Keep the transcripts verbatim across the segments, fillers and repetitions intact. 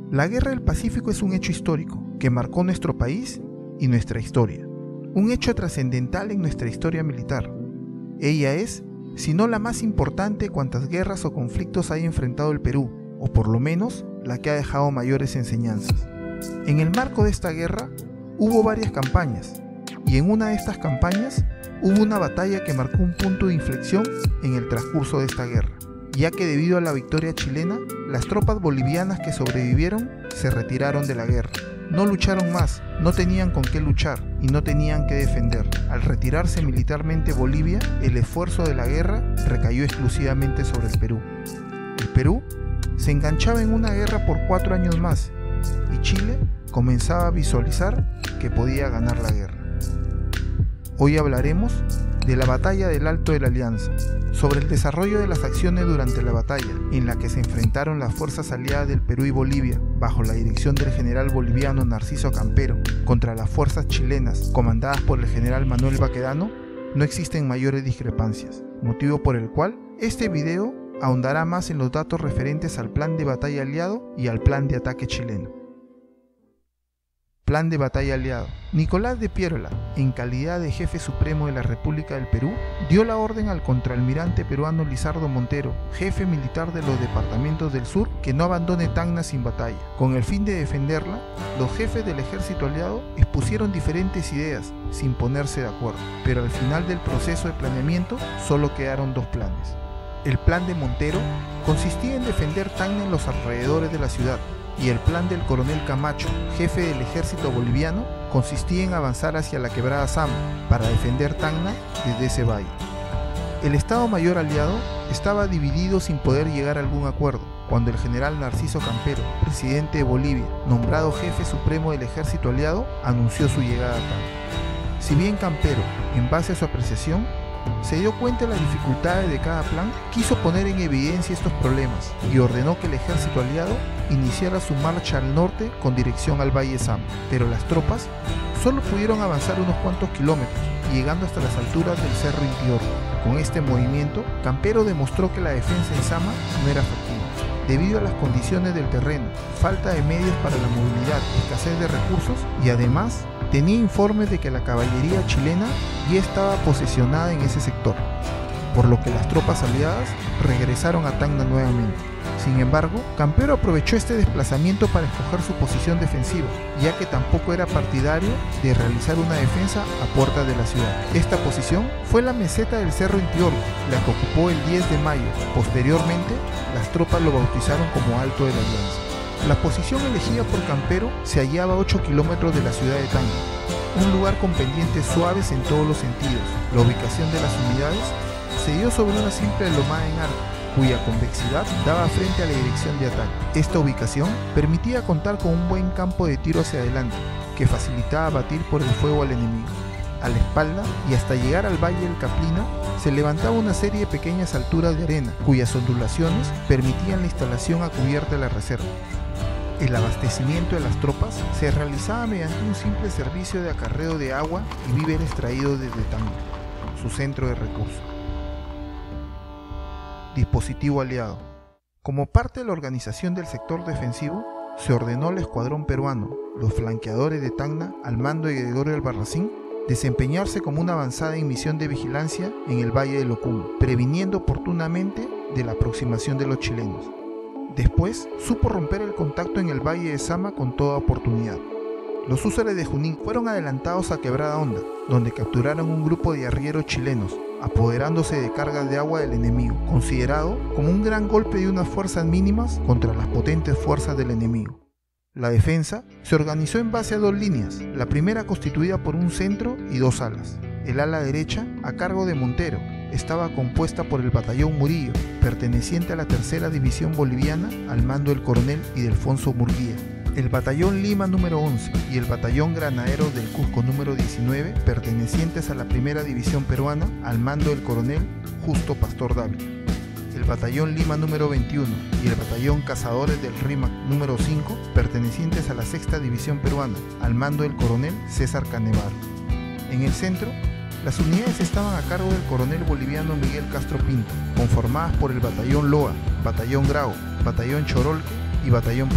La Guerra del Pacífico es un hecho histórico que marcó nuestro país y nuestra historia. Un hecho trascendental en nuestra historia militar. Ella es, si no la más importante, cuantas guerras o conflictos haya enfrentado el Perú, o por lo menos la que ha dejado mayores enseñanzas. En el marco de esta guerra hubo varias campañas, y en una de estas campañas hubo una batalla que marcó un punto de inflexión en el transcurso de esta guerra, ya que debido a la victoria chilena, las tropas bolivianas que sobrevivieron se retiraron de la guerra. No lucharon más, no tenían con qué luchar y no tenían que defender. Al retirarse militarmente Bolivia, el esfuerzo de la guerra recayó exclusivamente sobre el Perú. El Perú se enganchaba en una guerra por cuatro años más y Chile comenzaba a visualizar que podía ganar la guerra. Hoy hablaremos de la batalla del Alto de la Alianza, sobre el desarrollo de las acciones durante la batalla, en la que se enfrentaron las fuerzas aliadas del Perú y Bolivia, bajo la dirección del general boliviano Narciso Campero, contra las fuerzas chilenas, comandadas por el general Manuel Baquedano. No existen mayores discrepancias, motivo por el cual este video ahondará más en los datos referentes al plan de batalla aliado y al plan de ataque chileno. Plan de batalla aliado. Nicolás de Piérola, en calidad de jefe supremo de la República del Perú, dio la orden al contraalmirante peruano Lizardo Montero, jefe militar de los departamentos del sur, que no abandone Tacna sin batalla. Con el fin de defenderla, los jefes del ejército aliado expusieron diferentes ideas, sin ponerse de acuerdo, pero al final del proceso de planeamiento solo quedaron dos planes. El plan de Montero consistía en defender Tacna en los alrededores de la ciudad, y el plan del coronel Camacho, jefe del ejército boliviano, consistía en avanzar hacia la quebrada Zama para defender Tacna desde ese valle. El Estado Mayor aliado estaba dividido sin poder llegar a algún acuerdo, cuando el general Narciso Campero, presidente de Bolivia, nombrado jefe supremo del ejército aliado, anunció su llegada a Tacna. Si bien Campero, en base a su apreciación, se dio cuenta de las dificultades de cada plan, quiso poner en evidencia estos problemas y ordenó que el ejército aliado iniciara su marcha al norte con dirección al Valle Zama, pero las tropas solo pudieron avanzar unos cuantos kilómetros, llegando hasta las alturas del Cerro Intiorco. Con este movimiento, Campero demostró que la defensa en Zama no era factible, debido a las condiciones del terreno, falta de medios para la movilidad, escasez de recursos y además tenía informes de que la caballería chilena ya estaba posesionada en ese sector, por lo que las tropas aliadas regresaron a Tacna nuevamente. Sin embargo, Campero aprovechó este desplazamiento para escoger su posición defensiva, ya que tampoco era partidario de realizar una defensa a puertas de la ciudad. Esta posición fue la meseta del Cerro Intiorco, la que ocupó el diez de mayo. Posteriormente, las tropas lo bautizaron como Alto de la Alianza. La posición elegida por Campero se hallaba a ocho kilómetros de la ciudad de Tacna, un lugar con pendientes suaves en todos los sentidos. La ubicación de las unidades se dio sobre una simple lomada en arco, cuya convexidad daba frente a la dirección de ataque. Esta ubicación permitía contar con un buen campo de tiro hacia adelante, que facilitaba batir por el fuego al enemigo. A la espalda y hasta llegar al Valle del Caplina se levantaba una serie de pequeñas alturas de arena, cuyas ondulaciones permitían la instalación a cubierta de la reserva. El abastecimiento de las tropas se realizaba mediante un simple servicio de acarreo de agua y víveres traídos desde Tacna, su centro de recursos. Dispositivo aliado. Como parte de la organización del sector defensivo, se ordenó al escuadrón peruano, los flanqueadores de Tacna, al mando de Gregorio Albarracín, desempeñarse como una avanzada en misión de vigilancia en el Valle de Locumbo, previniendo oportunamente de la aproximación de los chilenos. Después, supo romper el contacto en el Valle de Zama con toda oportunidad. Los húsares de Junín fueron adelantados a Quebrada Honda, donde capturaron un grupo de arrieros chilenos, apoderándose de cargas de agua del enemigo, considerado como un gran golpe de unas fuerzas mínimas contra las potentes fuerzas del enemigo. La defensa se organizó en base a dos líneas, la primera constituida por un centro y dos alas. El ala derecha, a cargo de Montero, estaba compuesta por el batallón Murillo, perteneciente a la tercera división boliviana al mando del coronel Ildefonso Murguía. El batallón Lima número once y el batallón Granaderos del Cusco número diecinueve, pertenecientes a la primera división peruana al mando del coronel Justo Pastor Dávila. El batallón Lima número veintiuno y el batallón Cazadores del Rímac número cinco, pertenecientes a la sexta división peruana al mando del coronel César Canevaro. En el centro, las unidades estaban a cargo del coronel boliviano Miguel Castro Pinto, conformadas por el batallón Loa, batallón Grau, batallón Chorolque y batallón Padilla.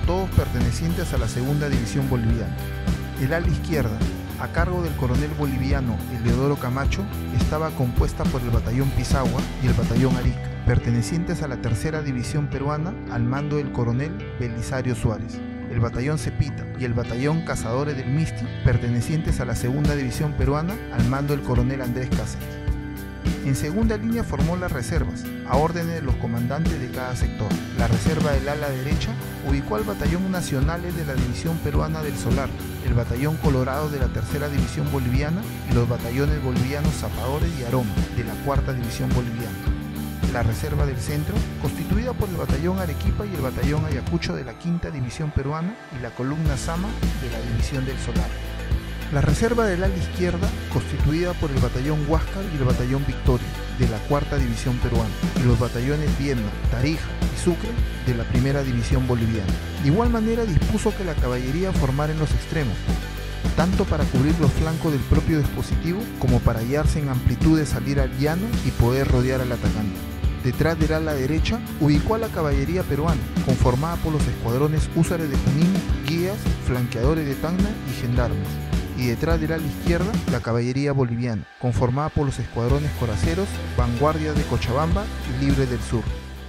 todos pertenecientes a la segunda división boliviana. El ala izquierda, a cargo del coronel boliviano Eleodoro Camacho, estaba compuesta por el batallón Pisagua y el batallón Arica, pertenecientes a la tercera división peruana al mando del coronel Belisario Suárez. El batallón Cepita y el batallón Cazadores del Misti, pertenecientes a la segunda división peruana al mando del coronel Andrés Cáceres. En segunda línea formó las reservas, a órdenes de los comandantes de cada sector. La reserva del ala derecha ubicó al batallón Nacionales de la división peruana del Solar, el batallón Colorado de la tercera división boliviana y los batallones bolivianos Zapadores y Aroma de la cuarta división boliviana. La reserva del centro, constituida por el batallón Arequipa y el batallón Ayacucho de la quinta división peruana y la columna Sama de la división del Solar. La reserva del ala izquierda, constituida por el batallón Huáscar y el batallón Victoria de la cuarta división peruana y los batallones Viedma, Tarija y Sucre de la primera división boliviana. De igual manera dispuso que la caballería formara en los extremos, tanto para cubrir los flancos del propio dispositivo como para hallarse en amplitud de salir al llano y poder rodear al atacante. Detrás del ala derecha ubicó a la caballería peruana, conformada por los escuadrones húsares de Junín, guías, flanqueadores de Tacna y gendarmes. Y detrás del ala izquierda, la caballería boliviana, conformada por los escuadrones coraceros, vanguardia de Cochabamba y Libre del Sur.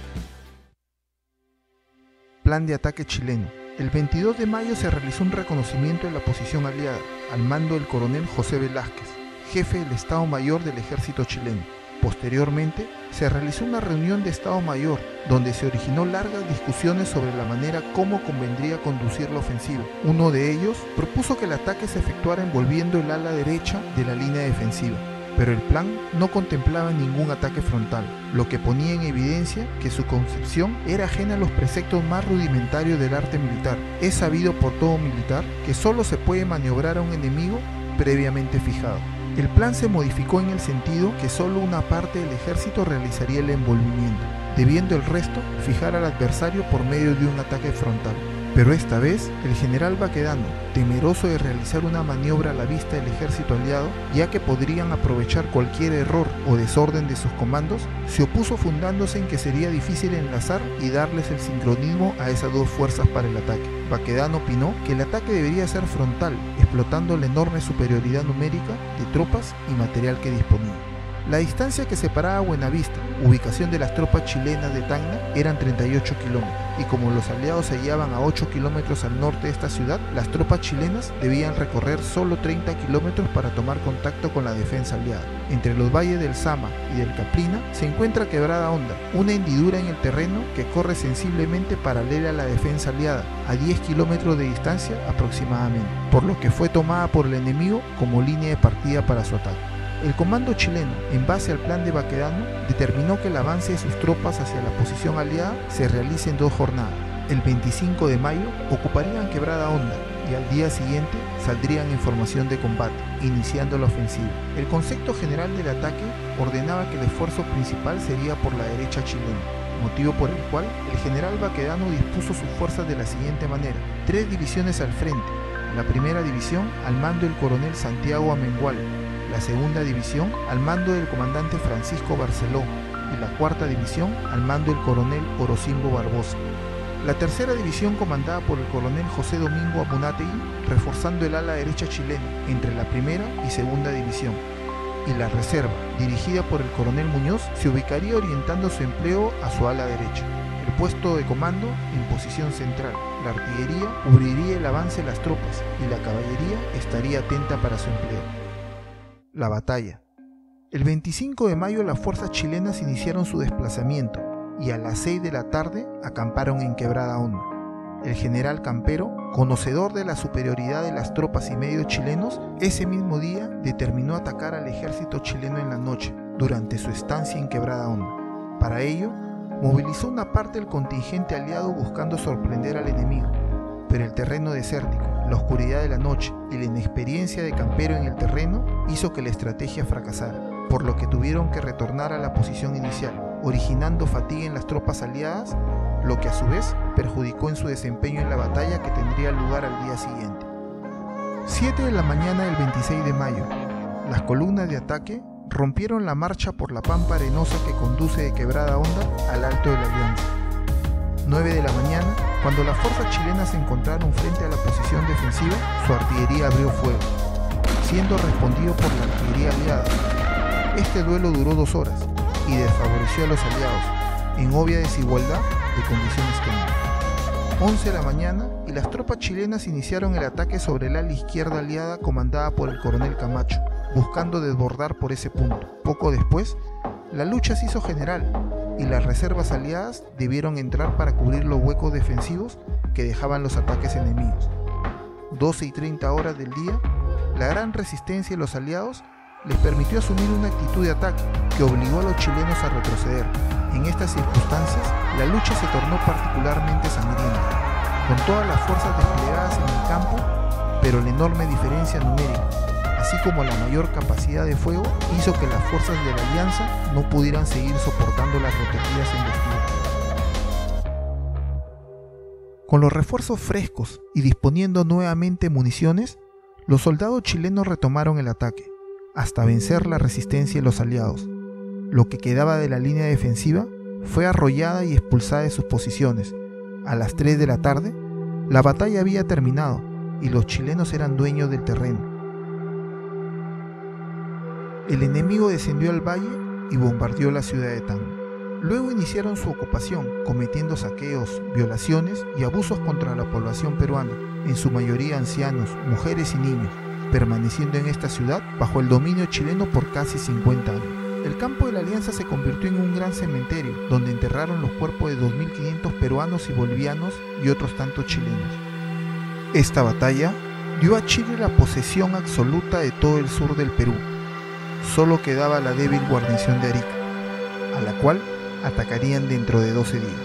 Plan de ataque chileno. El veintidós de mayo se realizó un reconocimiento de la posición aliada, al mando del coronel José Velázquez, jefe del Estado Mayor del Ejército chileno. Posteriormente, se realizó una reunión de Estado Mayor, donde se originó largas discusiones sobre la manera como convendría conducir la ofensiva. Uno de ellos propuso que el ataque se efectuara envolviendo el ala derecha de la línea defensiva, pero el plan no contemplaba ningún ataque frontal, lo que ponía en evidencia que su concepción era ajena a los preceptos más rudimentarios del arte militar. Es sabido por todo militar que solo se puede maniobrar a un enemigo previamente fijado. El plan se modificó en el sentido que solo una parte del ejército realizaría el envolvimiento, debiendo el resto fijar al adversario por medio de un ataque frontal. Pero esta vez, el general Baquedano, temeroso de realizar una maniobra a la vista del ejército aliado, ya que podrían aprovechar cualquier error o desorden de sus comandos, se opuso fundándose en que sería difícil enlazar y darles el sincronismo a esas dos fuerzas para el ataque. Baquedano opinó que el ataque debería ser frontal, explotando la enorme superioridad numérica de tropas y material que disponía. La distancia que separaba a Buenavista, ubicación de las tropas chilenas de Tacna, eran treinta y ocho kilómetros, y como los aliados se hallaban a ocho kilómetros al norte de esta ciudad, las tropas chilenas debían recorrer solo treinta kilómetros para tomar contacto con la defensa aliada. Entre los valles del Sama y del Caprina se encuentra Quebrada Honda, una hendidura en el terreno que corre sensiblemente paralela a la defensa aliada, a diez kilómetros de distancia aproximadamente, por lo que fue tomada por el enemigo como línea de partida para su ataque. El comando chileno, en base al plan de Baquedano, determinó que el avance de sus tropas hacia la posición aliada se realice en dos jornadas. El veinticinco de mayo ocuparían Quebrada Honda y al día siguiente saldrían en formación de combate, iniciando la ofensiva. El concepto general del ataque ordenaba que el esfuerzo principal sería por la derecha chilena, motivo por el cual el general Baquedano dispuso sus fuerzas de la siguiente manera: tres divisiones al frente, la primera división al mando del coronel Santiago Amengual, la segunda división al mando del comandante Francisco Barceló y la cuarta división al mando del coronel Orocimbo Barbosa. La tercera división comandada por el coronel José Domingo Amunátegui, reforzando el ala derecha chilena entre la primera y segunda división. Y la reserva, dirigida por el coronel Muñoz, se ubicaría orientando su empleo a su ala derecha. El puesto de comando en posición central. La artillería cubriría el avance de las tropas y la caballería estaría atenta para su empleo. La batalla. El veinticinco de mayo las fuerzas chilenas iniciaron su desplazamiento y a las seis de la tarde acamparon en Quebrada Honda. El general Campero, conocedor de la superioridad de las tropas y medios chilenos, ese mismo día determinó atacar al ejército chileno en la noche, durante su estancia en Quebrada Honda. Para ello, movilizó una parte del contingente aliado buscando sorprender al enemigo, pero el terreno desértico, la oscuridad de la noche y la inexperiencia de Campero en el terreno hizo que la estrategia fracasara, por lo que tuvieron que retornar a la posición inicial, originando fatiga en las tropas aliadas, lo que a su vez perjudicó en su desempeño en la batalla que tendría lugar al día siguiente. siete de la mañana del veintiséis de mayo, las columnas de ataque rompieron la marcha por la pampa arenosa que conduce de Quebrada Honda al Alto de la Alianza. nueve de la mañana, Cuando las fuerzas chilenas se encontraron frente a la posición defensiva, su artillería abrió fuego, siendo respondido por la artillería aliada. Este duelo duró dos horas y desfavoreció a los aliados, en obvia desigualdad de condiciones técnicas. once de la mañana y las tropas chilenas iniciaron el ataque sobre el ala izquierda aliada comandada por el coronel Camacho, buscando desbordar por ese punto. Poco después, la lucha se hizo general y las reservas aliadas debieron entrar para cubrir los huecos defensivos que dejaban los ataques enemigos. doce y treinta horas del día, la gran resistencia de los aliados les permitió asumir una actitud de ataque que obligó a los chilenos a retroceder. En estas circunstancias, la lucha se tornó particularmente sangrienta, con todas las fuerzas desplegadas en el campo, pero la enorme diferencia numérica, así como la mayor capacidad de fuego, hizo que las fuerzas de la Alianza no pudieran seguir soportando las repetidas embestidas. Con los refuerzos frescos y disponiendo nuevamente municiones, los soldados chilenos retomaron el ataque, hasta vencer la resistencia de los aliados. Lo que quedaba de la línea defensiva fue arrollada y expulsada de sus posiciones. A las tres de la tarde, la batalla había terminado y los chilenos eran dueños del terreno. El enemigo descendió al valle y bombardeó la ciudad de Tacna. Luego iniciaron su ocupación, cometiendo saqueos, violaciones y abusos contra la población peruana, en su mayoría ancianos, mujeres y niños, permaneciendo en esta ciudad bajo el dominio chileno por casi cincuenta años. El campo de la Alianza se convirtió en un gran cementerio, donde enterraron los cuerpos de dos mil quinientos peruanos y bolivianos y otros tantos chilenos. Esta batalla dio a Chile la posesión absoluta de todo el sur del Perú. Solo quedaba la débil guarnición de Arica, a la cual atacarían dentro de doce días.